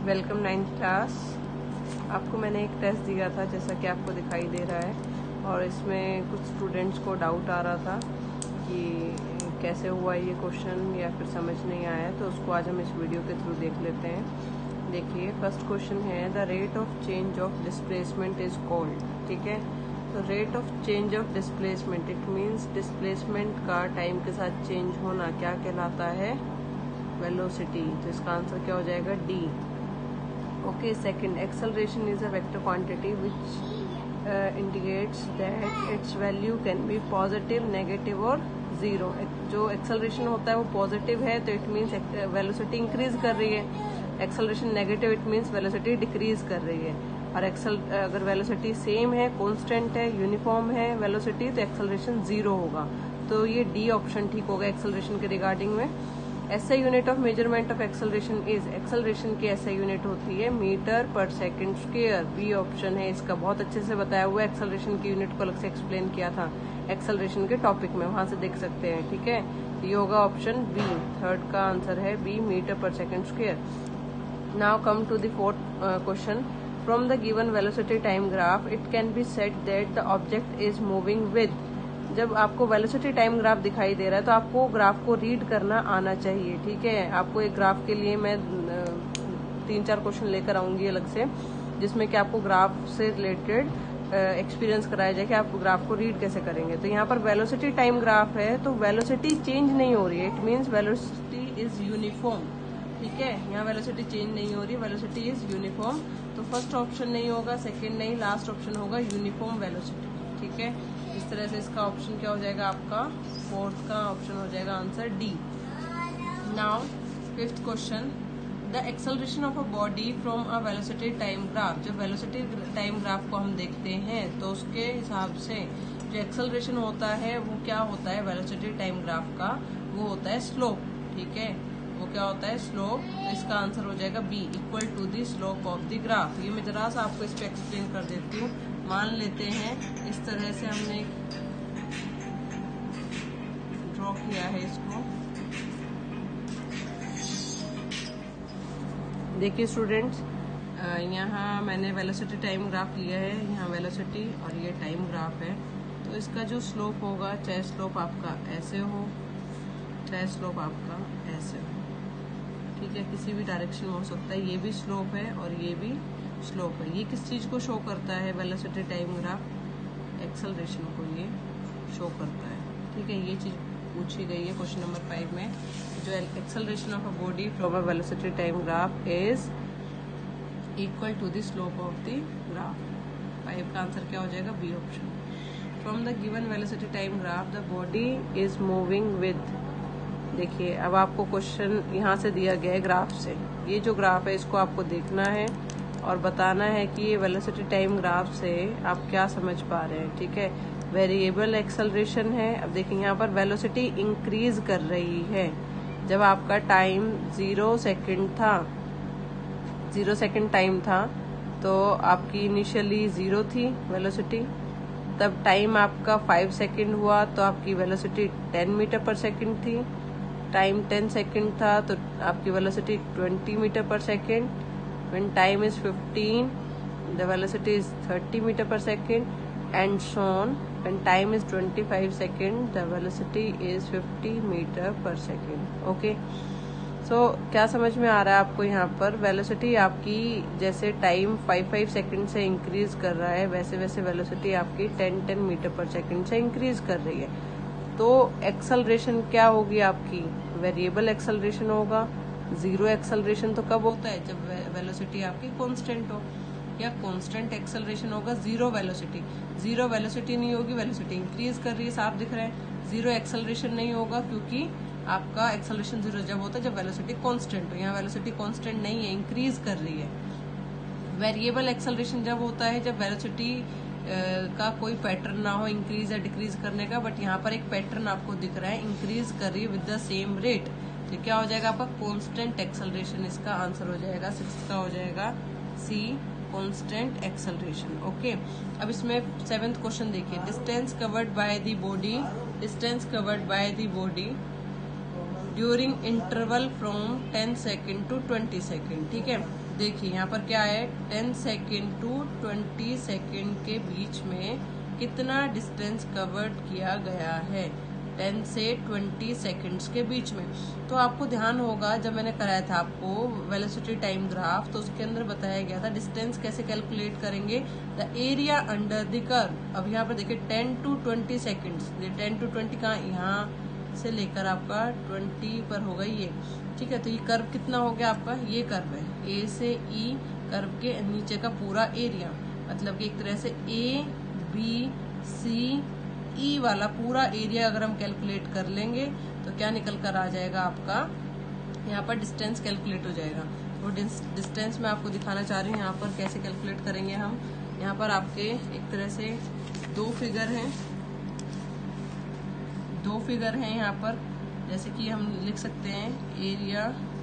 Welcome 9th class. आपको मैंने एक टेस्ट दिया था जैसा कि आपको दिखाई दे रहा है, और इसमें कुछ स्टूडेंट्स को डाउट आ रहा था कि कैसे हुआ ये क्वेश्चन या फिर समझ नहीं आया, तो उसको आज हम इस वीडियो के थ्रू देख लेते हैं। देखिए, फर्स्ट क्वेश्चन है the rate of change of displacement is called. ठीक है, तो rate of change of displacement it means displacement का टाइम के साथ चेंज होना क्या कहलाता है? वेलोसिटी। तो इसका आंसर क्या हो जाएगा? D. Okay, second, acceleration is a vector quantity which indicates that its value can be positive, negative और जीरो। जो एक्सेलरेशन होता है वो पॉजिटिव है तो इट मीन्स वेलोसिटी इंक्रीज कर रही है। Acceleration negative it means velocity decrease कर रही है। और अगर वेलोसिटी सेम है, कांस्टेंट है, यूनिफॉर्म है वेलोसिटी, तो एक्सेलरेशन जीरो होगा। तो ये डी ऑप्शन ठीक होगा एक्सेलरेशन के रिगार्डिंग में। SI unit of measurement of acceleration is, acceleration की एसआई यूनिट होती है मीटर पर सेकंड स्क्वायर। बी ऑप्शन है इसका, बहुत अच्छे से बताया हुआ है। एक्सेलरेशन की यूनिट को अलग से एक्सप्लेन किया था एक्सेलरेशन के टॉपिक में, वहां से देख सकते हैं। ठीक है, ये होगा ऑप्शन बी। थर्ड का आंसर है बी, मीटर पर second square. Now come to the fourth question. From the given velocity time graph it can be said that the object is moving with. जब आपको वेलोसिटी टाइम ग्राफ दिखाई दे रहा है तो आपको ग्राफ को रीड करना आना चाहिए। ठीक है, आपको एक ग्राफ के लिए मैं 3-4 क्वेश्चन लेकर आऊंगी अलग से, जिसमें कि आपको ग्राफ से रिलेटेड एक्सपीरियंस कराया जाए कि आप ग्राफ को रीड कैसे करेंगे। तो यहाँ पर वेलोसिटी टाइम ग्राफ है तो वेलोसिटी चेंज नहीं हो रही है, it means velocity is uniform. ठीक है, यहाँ वेलोसिटी चेंज नहीं हो रही, वेलोसिटी इज यूनिफॉर्म। तो फर्स्ट ऑप्शन नहीं होगा, सेकंड नहीं, लास्ट ऑप्शन होगा यूनिफॉर्म वेलोसिटी। ठीक है, इस तरह से इसका ऑप्शन क्या हो जाएगा आपका? फोर्थ का ऑप्शन हो जाएगा answer D. Now fifth question, the acceleration of a body from a velocity time graph. जब वेलोसिटी टाइम ग्राफ को हम देखते हैं तो उसके हिसाब से जो एक्सेलरेशन होता है वो क्या होता है वेलोसिटी टाइम ग्राफ का? वो होता है स्लोप। ठीक है, वो क्या होता है? स्लोप। तो इसका आंसर हो जाएगा B, equal to the slope of the graph. ये मैं जरा सा आपको इस पे एक्सप्लेन कर देती हूँ। मान लेते हैं इस तरह से हमने ड्रॉ किया है इसको। देखिए स्टूडेंट्स, यहाँ मैंने वेलोसिटी टाइम ग्राफ लिया है, यहाँ वेलोसिटी और ये टाइम ग्राफ है। तो इसका जो स्लोप होगा, चाहे स्लोप आपका ऐसे हो चाहे स्लोप आपका ऐसे हो, ठीक है, किसी भी डायरेक्शन में हो सकता है। ये भी स्लोप है और ये भी स्लोप है। ये किस चीज को शो करता है? वेलोसिटी टाइम ग्राफ एक्सेलरेशन को ये शो करता है। ठीक है, ये चीज पूछी गई है क्वेश्चन नंबर 5 में। जो acceleration of a body from a velocity time graph is equal to the slope of the graph. 5 का आंसर क्या हो जाएगा? B option. From the given velocity time graph the body is moving with. देखिए, अब आपको question यहाँ से दिया गया है ग्राफ से। ये जो ग्राफ है इसको आपको देखना है और बताना है कि ये वेलोसिटी टाइम ग्राफ से आप क्या समझ पा रहे हैं। ठीक है, वेरिएबल एक्सेलरेशन है। अब देखिए, यहाँ पर वेलोसिटी इंक्रीज कर रही है। जब आपका टाइम 0 सेकंड था, 0 सेकंड टाइम था, तो आपकी इनिशियली 0 थी वेलोसिटी। तब टाइम आपका 5 सेकंड हुआ तो आपकी वेलोसिटी 10 मीटर पर सेकंड थी। टाइम 10 सेकंड था तो आपकी वेलोसिटी 20 मीटर पर second. When time is 15, the velocity is 30 meter per second, and so on. When time is 25 seconds, the velocity is 50 meter per second. Okay. So क्या समझ में आ रहा है आपको? यहाँ पर वेलोसिटी आपकी जैसे टाइम 5 सेकंड से इंक्रीज कर रहा है, वैसे वैसे वेलोसिटी आपकी 10 मीटर पर सेकंड से इंक्रीज कर रही है। तो एक्सेलरेशन क्या होगी आपकी? वेरिएबल एक्सेलरेशन होगा। जीरो एक्सेलरेशन तो कब होता है? जब वेलोसिटी आपकी कांस्टेंट हो। या कांस्टेंट एक्सेलरेशन होगा जीरो वेलोसिटी। जीरो वेलोसिटी नहीं होगी, वेलोसिटी इंक्रीज कर रही है, साफ दिख रहा है। जीरो एक्सेलरेशन नहीं होगा क्योंकि आपका एक्सेलरेशन जीरो जब होता है जब वेलोसिटी कांस्टेंट हो। यहाँ वेलोसिटी कांस्टेंट नहीं है, इंक्रीज कर रही है। वेरिएबल एक्सेलरेशन जब होता है जब वेलोसिटी का कोई पैटर्न ना हो इंक्रीज या डिक्रीज करने का, बट यहाँ पर एक पैटर्न आपको दिख रहा है, इंक्रीज कर रही है विद द सेम रेट। तो क्या हो जाएगा आपका? Constant acceleration. इसका आंसर हो जाएगा 6 का हो जाएगा सी, कांस्टेंट एक्सेलरेशन। ओके, अब इसमें 7th क्वेश्चन देखिए। Distance covered by the body, distance covered by the body during interval from 10 second to 20 second. ठीक है, देखिए यहाँ पर क्या है, 10 सेकेंड टू 20 सेकेंड के बीच में कितना डिस्टेंस कवर्ड किया गया है, 10 से 20 सेकेंड्स के बीच में। तो आपको ध्यान होगा जब मैंने कराया था आपको वेलोसिटी टाइम ग्राफ, तो उसके अंदर बताया गया था डिस्टेंस कैसे कैलकुलेट करेंगे, the area under the curve. अब यहाँ पर देखिए 10 टू 20 सेकेंड्स, 10 टू 20 कहाँ, यहाँ से लेकर आपका 20 पर होगा ये। ठीक है, तो ये कर्व कितना हो गया आपका, ये कर्व है ए से ई, कर्व के नीचे का पूरा एरिया, मतलब कि एक तरह से ए बी सी ई वाला पूरा एरिया अगर हम कैलकुलेट कर लेंगे तो क्या निकल कर आ जाएगा आपका, यहाँ पर डिस्टेंस कैलकुलेट हो जाएगा। वो डिस्टेंस मैं आपको दिखाना चाह रही हूँ यहाँ पर कैसे कैलकुलेट करेंगे हम। यहाँ पर आपके एक तरह से दो फिगर हैं यहाँ पर, जैसे कि हम लिख सकते हैं एरिया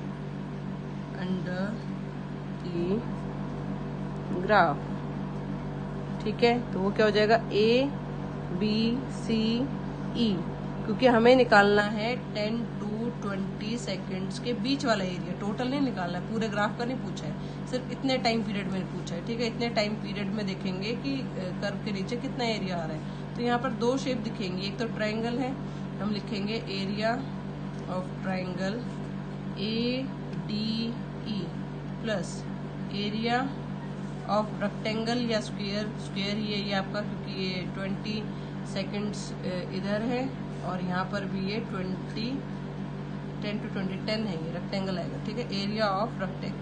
अंडर द ग्राफ। ठीक है, तो वो क्या हो जाएगा, ए बी सी ई, क्योंकि हमें निकालना है 10 टू 20 सेकेंड्स के बीच वाला एरिया, टोटल नहीं निकालना है, पूरे ग्राफ का नहीं पूछा है, सिर्फ इतने टाइम पीरियड में पूछा है। ठीक है, इतने टाइम पीरियड में देखेंगे कि कर्व के नीचे कितना एरिया आ रहा है। तो यहाँ पर दो शेप दिखेंगी, एक तो ट्रायंगल है, हम लिखेंगे area of triangle A D E plus area of rectangle या स्क्वायर ये आपका, क्योंकि ये 20 सेकेंड्स इधर है और यहाँ पर भी ये 10 टू 20 10 है, ये रेक्टेंगल आएगा। ठीक है, एरिया ऑफ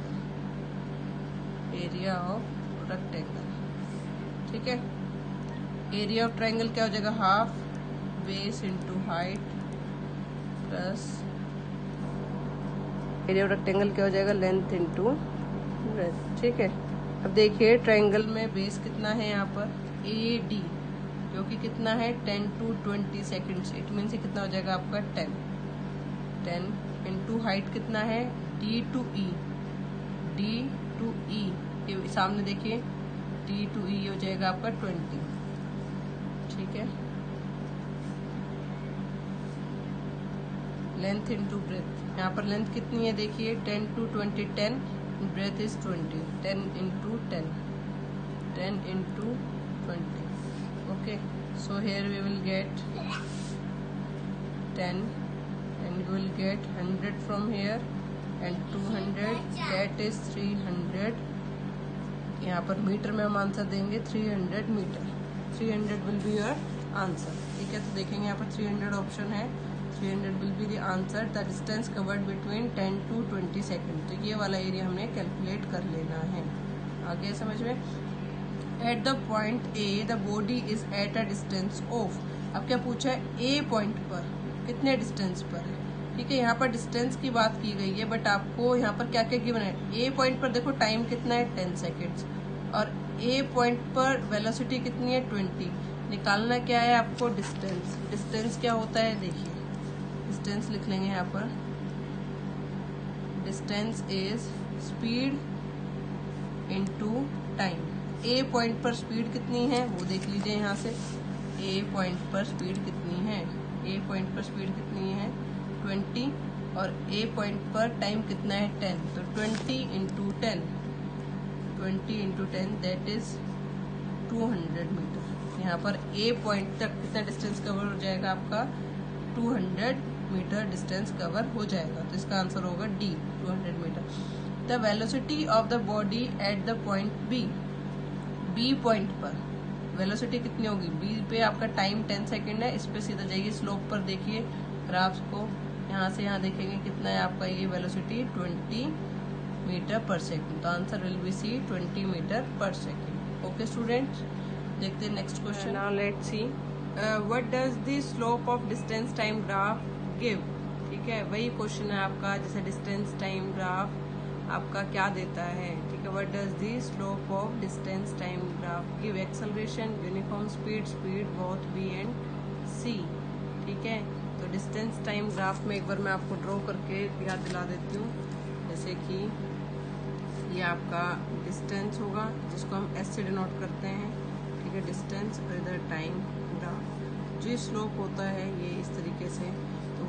रेक्टेंगल। ठीक है, एरिया ऑफ ट्रायंगल क्या हो जाएगा, half base into height plus area of rectangle क्या हो जाएगा, लेंथ इंटू ब्रेथ। ठीक है, अब देखिए ट्रायंगल में बेस कितना है यहाँ पर, ए डी, जो कि कितना है 10 टू 20 सेकेंड्स, इट मीन से कितना हो जाएगा आपका 10 इंटू हाइट कितना है, डी टू ई, ये सामने देखिए डी टू ई हो जाएगा आपका 20। ठीक है, लेंथ इंटू ब्रेथ, यहाँ पर लेंथ कितनी है देखिए 10 टू 20 10, ब्रेथ इज 20, 10 इंटू 20। Okay, so here we will get 10 and we will get 100 from here and 200, that is 300। यहाँ पर मीटर में हम आंसर देंगे 300 metre, 300 will be your answer। ठीक है, तो देखेंगे यहाँ पर 300 ऑप्शन है, 300 will be the answer, the distance covered between 10 to 20 second. तो ये वाला एरिया हमने कैलकुलेट कर लेना है। आगे समझ में, at the point A the body is at a distance of, अब क्या पूछा है, ए पॉइंट पर कितने डिस्टेंस पर है। ठीक है, यहाँ पर डिस्टेंस की बात की गई है, बट आपको यहाँ पर क्या क्या गिवन है, ए पॉइंट पर देखो टाइम कितना है 10 सेकेंड्स, और ए पॉइंट पर वेलोसिटी कितनी है 20। निकालना क्या है आपको, डिस्टेंस क्या होता है, देखिए डिस्टेंस लिख लेंगे यहाँ पर, distance is speed into time. A point पर स्पीड कितनी है वो देख लीजिए यहाँ से, ए पॉइंट पर स्पीड कितनी है, ए पॉइंट पर स्पीड कितनी है 20, और ए पॉइंट पर टाइम कितना है 10, तो 20 इंटू 10 दैट इज 200 मीटर। यहाँ पर ए पॉइंट तक कितना डिस्टेंस कवर हो जाएगा आपका, 200 मीटर डिस्टेंस कवर हो जाएगा। तो इसका आंसर होगा D, 200 metre. The velocity of the body at the point B, B point पर वेलोसिटी कितनी होगी, बी पे आपका टाइम 10 सेकेंड है, इस पे सीधा जाइए स्लोप पर, देखिए ग्राफ्स को, यहाँ से यहाँ देखेंगे कितना है आपका ये वेलोसिटी 20 मीटर पर सेकेंड। तो answer will be C, 20 metre पर सेकेंड। ओके स्टूडेंट्स, देखते हैं next question. Now let's see what does the slope of distance time graph give. ठीक है, वही क्वेश्चन है आपका, जैसे डिस्टेंस टाइम ग्राफ आपका क्या देता है। ठीक है, what does the slope of distance time graph give, acceleration, uniform speed both B and C. ठीक है, तो डिस्टेंस टाइम ग्राफ में एक बार मैं आपको ड्रॉ करके याद दिला देती हूँ, जैसे कि ये आपका डिस्टेंस होगा जिसको हम एस से डिनोट करते हैं। ठीक है, डिस्टेंस और इधर टाइम ग्राफ, जो स्लोप होता है ये इस तरीके से, तो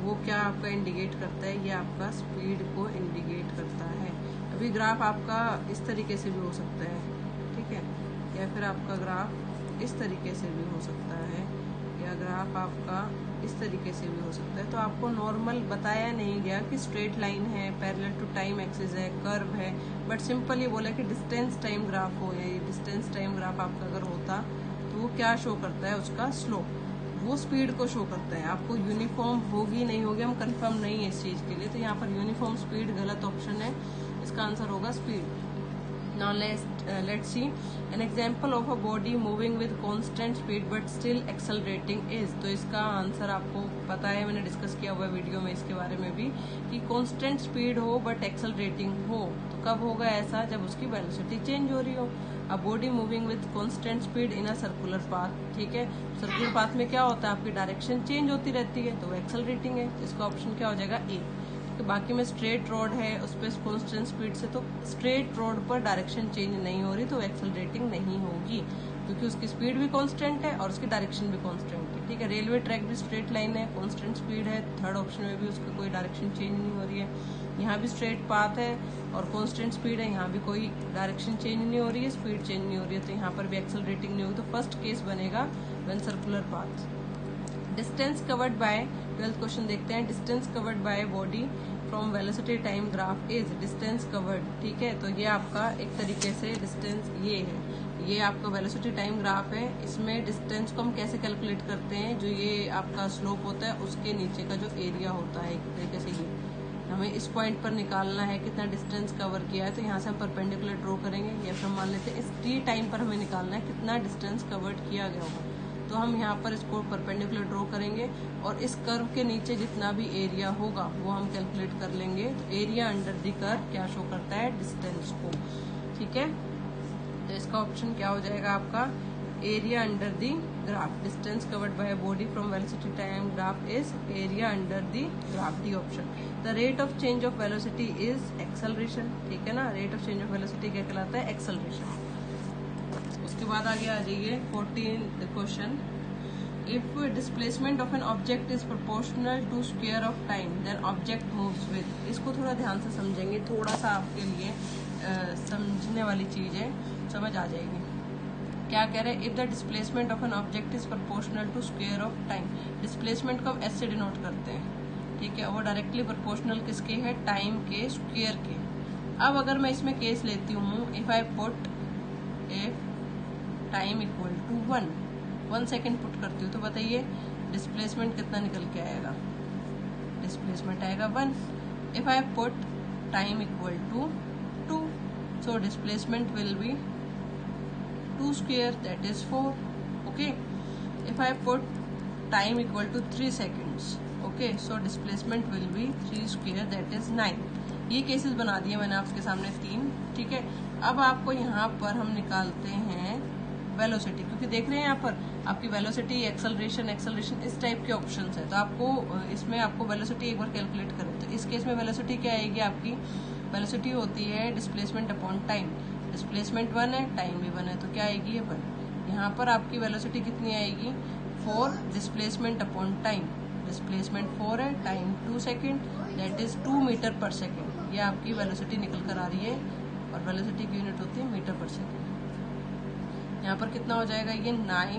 वो क्या आपका इंडिकेट करता है, ये आपका स्पीड को इंडिकेट करता है। अभी ग्राफ आपका इस तरीके से भी हो सकता है, ठीक है, या फिर आपका ग्राफ इस तरीके से भी हो सकता है, या ग्राफ आपका इस तरीके से भी हो सकता है। तो आपको नॉर्मल बताया नहीं गया कि स्ट्रेट लाइन है, पैरेलल टू टाइम एक्सिस है, कर्व है, बट सिंपल ये बोला कि डिस्टेंस टाइम ग्राफ हो, या ये डिस्टेंस टाइम ग्राफ आपका अगर होता तो वो क्या शो करता है, उसका स्लोप, वो स्पीड को शो करता है। आपको यूनिफॉर्म होगी नहीं होगी हम कंफर्म नहीं है इस चीज के लिए, तो यहाँ पर यूनिफॉर्म स्पीड गलत ऑप्शन है, इसका आंसर होगा speed. Now let's see an example of a body moving with constant speed but still accelerating is। तो इसका आंसर आपको पता है, मैंने डिस्कस किया हुआ वीडियो में इसके बारे में भी, कि कांस्टेंट स्पीड हो बट एक्सेलरेटिंग हो तो कब होगा ऐसा, जब उसकी वेलोसिटी चेंज हो रही हो। A body moving with constant speed in a circular path, ठीक है, सर्कुलर पाथ में क्या होता है, आपकी डायरेक्शन चेंज होती रहती है, तो वो एक्सेलरेटिंग है। तो इसका ऑप्शन क्या हो जाएगा, ए। तो बाकी में स्ट्रेट रोड है, उस पर कांस्टेंट स्पीड से, तो स्ट्रेट रोड पर डायरेक्शन चेंज नहीं हो रही तो एक्सेलरेटिंग नहीं होगी, क्योंकि उसकी स्पीड भी कांस्टेंट है और उसकी डायरेक्शन भी कांस्टेंट है, ठीक है। रेलवे ट्रैक भी स्ट्रेट लाइन है, कांस्टेंट स्पीड है, थर्ड ऑप्शन में भी उसकी कोई डायरेक्शन चेंज नहीं हो रही है। यहाँ भी स्ट्रेट पाथ है और कांस्टेंट स्पीड है, यहाँ भी कोई डायरेक्शन चेंज नहीं हो रही है, स्पीड चेंज नहीं हो रही है, तो यहाँ पर भी एक्सेलरेटिंग नहीं होगी। तो फर्स्ट केस बनेगा when circular path. Distance covered by, 12th question देखते हैं। Distance covered by body from velocity time graph is, distance covered, ठीक है, तो ये आपका एक तरीके से डिस्टेंस ये है, ये आपका वेलोसिटी टाइम ग्राफ है। इसमें डिस्टेंस को हम कैसे कैलकुलेट करते हैं, जो ये आपका स्लोप होता है उसके नीचे का जो एरिया होता है, एक तरीके से ये हमें इस पॉइंट पर निकालना है कितना डिस्टेंस कवर किया है। तो यहाँ से हम परपेंडिकुलर ड्रॉ करेंगे, या फिर मान लेते हैं इस टी टाइम पर हमें निकालना है कितना डिस्टेंस कवर्ड किया गया होगा। तो हम यहाँ पर इसको परपेंडिकुलर ड्रॉ करेंगे और इस कर्व के नीचे जितना भी एरिया होगा वो हम कैलकुलेट कर लेंगे। तो एरिया अंडर द कर्व क्या शो करता है, डिस्टेंस को, ठीक है। तो इसका ऑप्शन क्या हो जाएगा आपका, area under the graph. Distance covered by body from velocity time graph is area under the graph, D option. The rate of change of velocity is acceleration, ठीक है ना, rate of change of velocity क्या कहलाता है, acceleration. उसके बाद आगे आ जाइए 14th question. If displacement of an object is proportional to square of time then object moves with. इसको थोड़ा ध्यान से समझेंगे, थोड़ा सा आपके लिए समझने वाली चीज है, समझ आ जाएगी। क्या कह रहे हैं, if the displacement of an object is proportional to square of time. Displacement को हम एस से डिनोट करते हैं, ठीक है, वो डायरेक्टली प्रोपोर्शनल किसके है, टाइम के स्क्वायर के। अब अगर मैं इसमें केस लेती हूँ, if I put if time equal to 1 second put करती हूँ, तो बताइए डिस्प्लेसमेंट कितना निकल के आएगा, डिस्प्लेसमेंट आएगा 1। If I put time equal to 2, so displacement will be 2 square, that is 4, okay. If I put time equal to 3 seconds, okay, so displacement will be 3 square, that is 9। ये cases बना दिए मैंने आपके सामने 3, ठीक है। अब आपको यहाँ पर हम निकालते हैं वेलोसिटी, क्योंकि देख रहे हैं यहाँ पर आपकी वेलोसिटी, एक्सेलरेशन इस टाइप के ऑप्शंस है, तो आपको इसमें आपको वेलोसिटी एक बार कैलकुलेट करें। तो इस केस में वेलोसिटी क्या आएगी आपकी, वेलोसिटी होती है डिस्प्लेसमेंट अपॉन टाइम। डिस्प्लेसमेंट 1 है, टाइम भी 1 है, तो क्या आएगी, ये 1। यहाँ पर आपकी वेलोसिटी कितनी आएगी, 4 डिस्प्लेसमेंट अपॉन टाइम। डिस्प्लेसमेंट 4 है, time 2 second, that is 2 metre पर सेकेंड। ये आपकी वेलोसिटी निकल कर आ रही है, और वेलोसिटी की यूनिट होती है मीटर पर सेकेंड। यहाँ पर कितना हो जाएगा, ये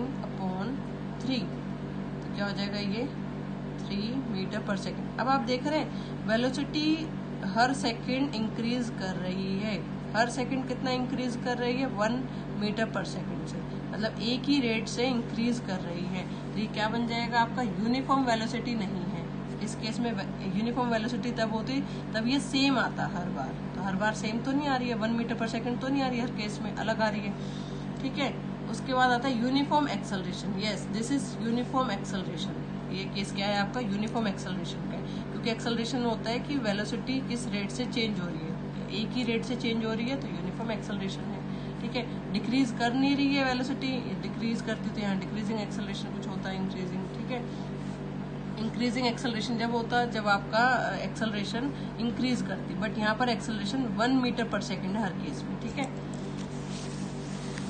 9/3, तो क्या हो जाएगा, ये 3 मीटर पर सेकेंड। अब आप देख रहे हैं वेलोसिटी हर सेकेंड इंक्रीज कर रही है, हर सेकेंड कितना इंक्रीज कर रही है, 1 मीटर पर सेकेंड से, मतलब एक ही रेट से इंक्रीज कर रही है। तो ये क्या बन जाएगा आपका, यूनिफॉर्म वेलोसिटी नहीं है। इस केस में यूनिफॉर्म वेलोसिटी तब होती तब ये सेम आता हर बार, तो हर बार सेम तो नहीं आ रही है, 1 मीटर पर सेकेंड तो नहीं आ रही है, हर केस में अलग आ रही है, ठीक है। उसके बाद आता है uniform acceleration. Yes, this is uniform acceleration. ये केस क्या है आपका, यूनिफॉर्म एक्सेलरेशन का, क्योंकि एक्सेलरेशन होता है कि वेलोसिटी किस रेट से चेंज हो रही है, एक ही रेट से चेंज हो रही है, तो यूनिफॉर्म एक्सेलरेशन है, ठीक है। डिक्रीज कर नहीं रही है वेलोसिटी, डिक्रीज करती तो यहाँ डिक्रीजिंग एक्सेलरेशन कुछ होता है, इंक्रीजिंग, ठीक है। इंक्रीजिंग एक्सेलरेशन जब होता है जब आपका एक्सेलरेशन इंक्रीज करती, बट यहाँ पर एक्सेलरेशन 1 मीटर पर सेकेंड है हर केस में, ठीक है।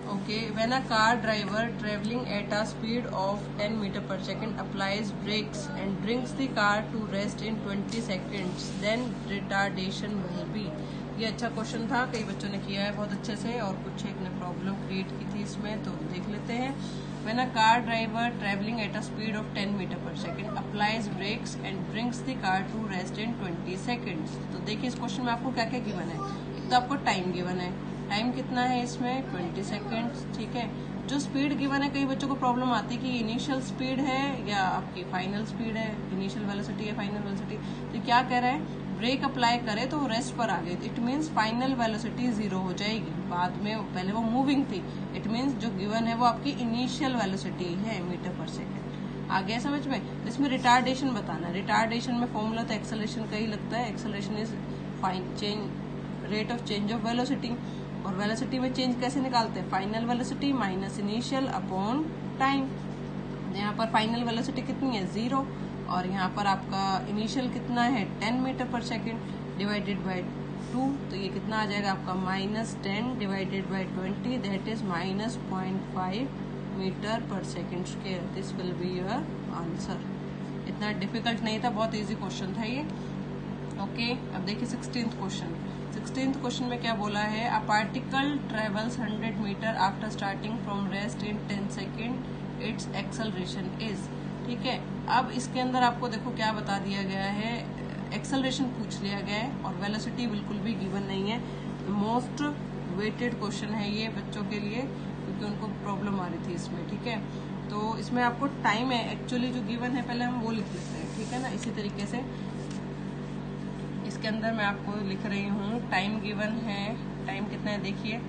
Okay, when a car driver traveling at a speed of 10 meter per second applies brakes and brings the car to rest in 20 seconds, then retardation will be. ये अच्छा question था, कई बच्चों ने किया है बहुत अच्छे से और कुछ एक ने प्रॉब्लम क्रिएट की थी इसमें, तो देख लेते हैं. When a car driver traveling at a speed of 10 meter per second applies brakes and brings the car to rest in 20 seconds. तो देखिए इस क्वेश्चन में आपको क्या क्या गिवन है. एक तो आपको टाइम गिवन है, टाइम कितना है इसमें 20 सेकेंड्स. ठीक है, जो स्पीड गिवन है, कई बच्चों को प्रॉब्लम आती है कि इनिशियल स्पीड है या आपकी फाइनल स्पीड है, इनिशियल वेलोसिटी है फाइनल वेलोसिटी. तो क्या कह रहा है, ब्रेक अप्लाई करे तो रेस्ट पर आ गई, इट मीन्स फाइनल वेलोसिटी 0 हो जाएगी. बाद में पहले वो मूविंग थी, इट मीन्स जो गिवन है वो आपकी इनिशियल वेलोसिटी है मीटर पर सेकेंड. आ गया समझ में. तो इसमें रिटार्डेशन बताना है. रिटार्डेशन में फॉर्मूला तो एक्सेलरेशन का ही लगता है. Acceleration is rate of change of velocity, और वेलोसिटी में चेंज कैसे निकालते हैं, final velocity minus initial upon time. यहाँ पर फाइनल वेलोसिटी कितनी है 0, और यहाँ पर आपका इनिशियल कितना है 10 मीटर पर सेकेंड डिवाइडेड बाय 2, तो ये कितना आ जाएगा आपका -10 divided by 20, that is -0.5 metre पर second square. This will be your answer. इतना डिफिकल्ट नहीं था, बहुत इजी क्वेश्चन था ये. ओके, अब देखिए 16th क्वेश्चन. 16th क्वेश्चन में क्या बोला है, a particle travels 100 metre after starting from rest in 10 second, its acceleration is. ठीक है, अब इसके अंदर आपको देखो क्या बता दिया गया है, एक्सेलरेशन पूछ लिया गया है और वेलोसिटी बिल्कुल भी गिवन नहीं है. मोस्ट वेटेड क्वेश्चन है ये बच्चों के लिए, क्योंकि उनको प्रॉब्लम आ रही थी इसमें. ठीक है, तो इसमें आपको टाइम है एक्चुअली जो गिवन है, पहले हम वो लिख लेते हैं. ठीक है ना, इसी तरीके से इसके अंदर मैं आपको लिख रही हूँ. टाइम गिवन है, टाइम कितना है देखिए,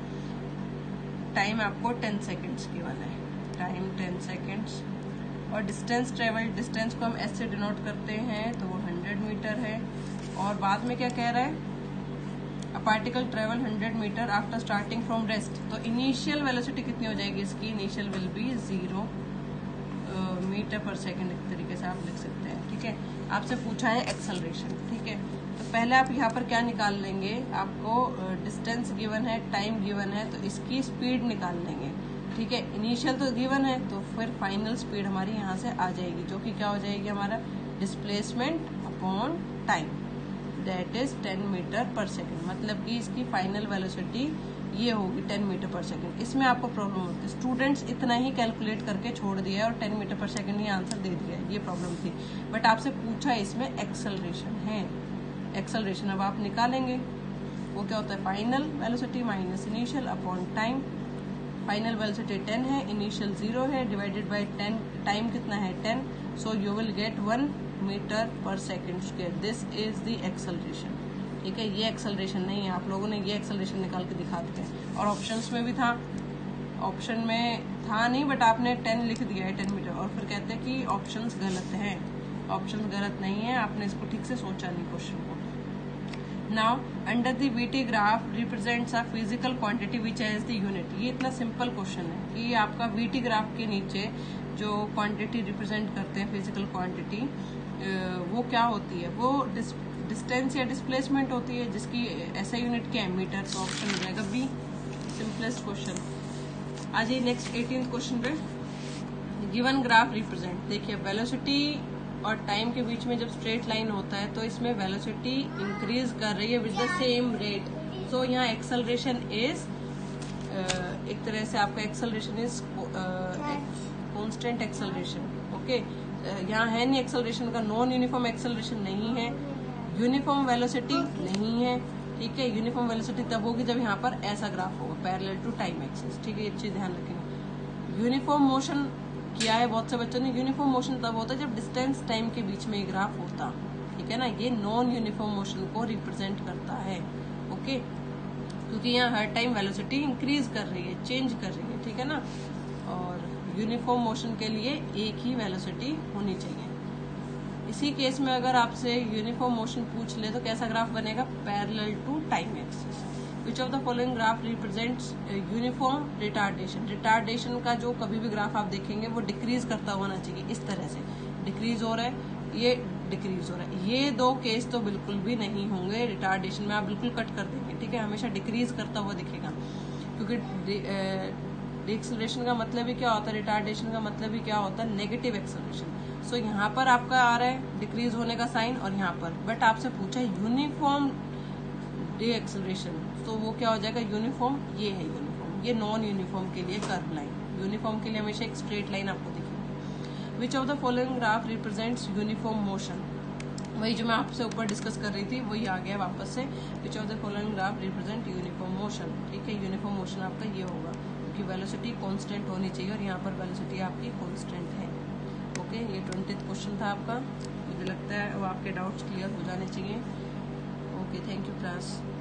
टाइम आपको 10 सेकेंड्स गिवन है, टाइम 10 सेकेंड्स. और डिस्टेंस ट्रेवल, डिस्टेंस को हम एस से डिनोट करते हैं, तो वो 100 मीटर है. और बाद में क्या कह रहा है, a particle travel 100 metre after starting from rest. तो इनिशियल वेलोसिटी कितनी हो जाएगी इसकी, इनिशियल विल बी 0 मीटर पर सेकेंड, एक तरीके से आप लिख सकते हैं. ठीक है, आपसे पूछा है एक्सेलरेशन. ठीक है, तो पहले आप यहाँ पर क्या निकाल लेंगे, आपको डिस्टेंस गिवन है, टाइम गिवन है, तो इसकी स्पीड निकाल लेंगे. ठीक है, इनिशियल तो गिवन है, तो फिर फाइनल स्पीड हमारी यहाँ से आ जाएगी, जो कि क्या हो जाएगी हमारा displacement upon time, that is 10 metre पर सेकेंड. मतलब कि इसकी फाइनल वेलोसिटी ये होगी 10 मीटर पर सेकेंड. इसमें आपको प्रॉब्लम होती है, स्टूडेंट्स इतना ही कैलकुलेट करके छोड़ दिया और 10 मीटर पर सेकेंड ही आंसर दे दिया, ये प्रॉब्लम थी. बट आपसे पूछा इसमें एक्सेलरेशन है, एक्सेलरेशन अब आप निकालेंगे. वो क्या होता है, final velocity minus initial upon time. Final velocity 10 है, इनिशियल 0 है, डिवाइडेड बाय 10, टाइम कितना है 10, so you will get 1 metre पर second square. This is the acceleration. ठीक है, ये एक्सेलरेशन नहीं है, आप लोगों ने ये एक्सेलरेशन निकाल के दिखा दिया है. और ऑप्शंस में भी था, ऑप्शन में था नहीं, बट आपने 10 लिख दिया है 10 मीटर, और फिर कहते हैं कि ऑप्शंस गलत हैं. ऑप्शन गलत नहीं है, आपने इसको ठीक से सोचा नहीं क्वेश्चन को. Now under the VT graph represents a physical quantity which has the unit. ये इतना सिंपल क्वेश्चन है कि आपका VT ग्राफ के नीचे जो क्वांटिटी रिप्रेजेंट करते हैं, फिजिकल क्वांटिटी, वो क्या होती है, वो डिस्टेंस या डिस्प्लेसमेंट होती है, जिसकी ऐसा यूनिट क्या है मीटर. तो ऑप्शन हो जाएगा बी, सिंपलेस्ट क्वेश्चन. आ जाइए नेक्स्ट 18th क्वेश्चन पे. गिवन ग्राफ रिप्रेजेंट, देखिए वेलोसिटी और टाइम के बीच में जब स्ट्रेट लाइन होता है तो इसमें वेलोसिटी इंक्रीज कर रही है with the same rate. So यहाँ एक्सेलरेशन इज एक तरह से आपका acceleration is constant acceleration. Okay, यहाँ है नहीं एक्सेलरेशन का, नॉन यूनिफॉर्म एक्सेलरेशन नहीं है, यूनिफॉर्म वेलोसिटी नहीं है. ठीक है, यूनिफॉर्म वेलोसिटी तब होगी जब यहाँ पर ऐसा ग्राफ होगा पैरेलल टू टाइम एक्सिस. ठीक है, ये चीज ध्यान रखेंगे. यूनिफॉर्म मोशन किया है बहुत से बच्चों ने, यूनिफॉर्म मोशन तब होता है जब डिस्टेंस टाइम के बीच में ग्राफ होता. ठीक है ना, ये नॉन यूनिफॉर्म मोशन को रिप्रेजेंट करता है. ओके, क्योंकि यहाँ हर टाइम वेलोसिटी इंक्रीज कर रही है, चेंज कर रही है. ठीक है ना, और यूनिफॉर्म मोशन के लिए एक ही वेलोसिटी होनी चाहिए. इसी केस में अगर आपसे यूनिफॉर्म मोशन पूछ ले तो कैसा ग्राफ बनेगा, parallel to time axis. Which of the following graph represents uniform retardation. Retardation का जो कभी भी ग्राफ आप देखेंगे वो डिक्रीज करता होना चाहिए, इस तरह से डिक्रीज हो रहा है, ये डिक्रीज हो रहा है. ये दो केस तो बिल्कुल भी नहीं होंगे रिटार्डेशन में, आप बिल्कुल कट कर देंगे. ठीक है, हमेशा डिक्रीज करता हुआ दिखेगा, क्योंकि डिएक्सेलरेशन का मतलब ही क्या होता है, रिटार्डेशन का मतलब ही क्या होता है, नेगेटिव एक्सेलरेशन। सो यहाँ पर आपका आ रहा है डिक्रीज होने का साइन और यहाँ पर, बट आपसे पूछा यूनिफॉर्म डिएक्सेलरेशन, तो वो क्या हो जाएगा यूनिफॉर्म, ये है यूनिफॉर्म। ये नॉन यूनिफॉर्म के लिए कर्व लाइन, यूनिफॉर्म के लिए हमेशा एक स्ट्रेट लाइन आपको दिखेगी। Which of the following graph represents uniform motion, वही जो मैं आपसे ऊपर डिस्कस कर रही थी वही आ गया वापस से। Which of the following graph represent uniform motion, ठीक है, यूनिफॉर्म मोशन आपका ये होगा क्योंकि वेलोसिटी कांस्टेंट होनी चाहिए और यहाँ पर वेलोसिटी आपकी कांस्टेंट है। ओके, ये 20th क्वेश्चन था आपका। मुझे लगता है वो आपके डाउट्स क्लियर हो जाने चाहिए। Okay, thank you class.